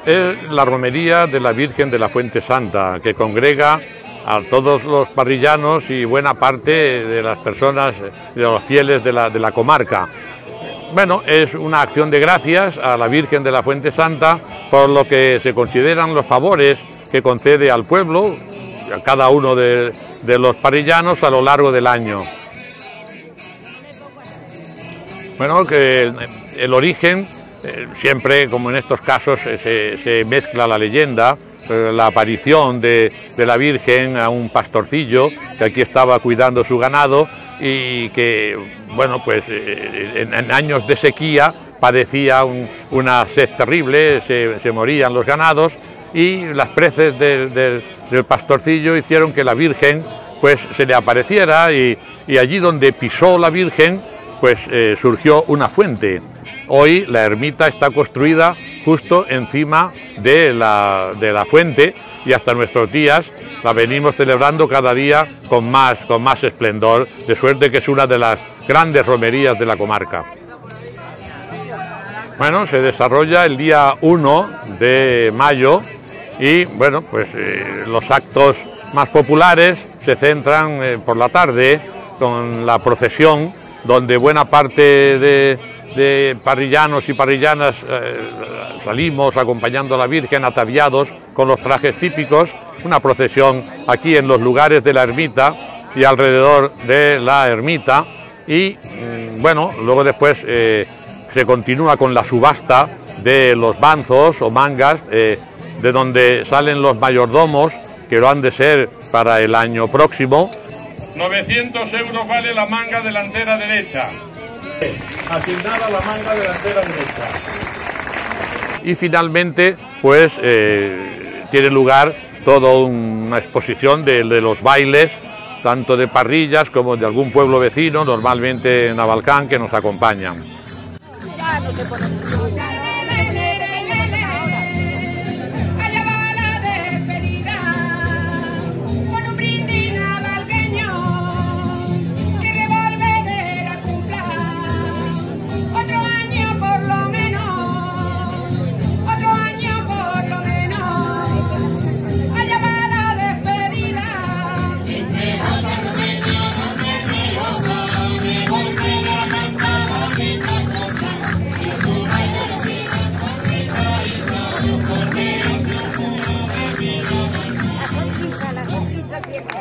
Es la romería de la Virgen de la Fuente Santa, que congrega a todos los parrillanos y buena parte de las personas, de los fieles de la comarca. Bueno, es una acción de gracias a la Virgen de la Fuente Santa por lo que se consideran los favores que concede al pueblo, a cada uno de los parrillanos a lo largo del año. Bueno, que el origen, siempre como en estos casos se mezcla la leyenda, la aparición de la Virgen a un pastorcillo que aquí estaba cuidando su ganado y que, bueno, pues en años de sequía padecía una sed terrible, se morían los ganados y las preces del pastorcillo hicieron que la Virgen pues se le apareciera y allí donde pisó la Virgen pues surgió una fuente. Hoy la ermita está construida justo encima de la fuente y hasta nuestros días la venimos celebrando cada día con más esplendor, de suerte que es una de las grandes romerías de la comarca. Bueno, se desarrolla el día 1 de mayo y bueno, pues los actos más populares se centran por la tarde con la procesión, donde buena parte de parrillanos y parrillanas salimos acompañando a la Virgen ataviados con los trajes típicos, una procesión aquí en los lugares de la ermita y alrededor de la ermita y bueno, luego después se continúa con la subasta de los banzos o mangas de donde salen los mayordomos, que lo han de ser para el año próximo. 900 euros vale la manga delantera derecha. Asignada la manga delantera derecha. Y finalmente, pues, tiene lugar toda una exposición de los bailes, tanto de parrillas como de algún pueblo vecino, normalmente en Navalcán, que nos acompañan. La sonrisa siempre.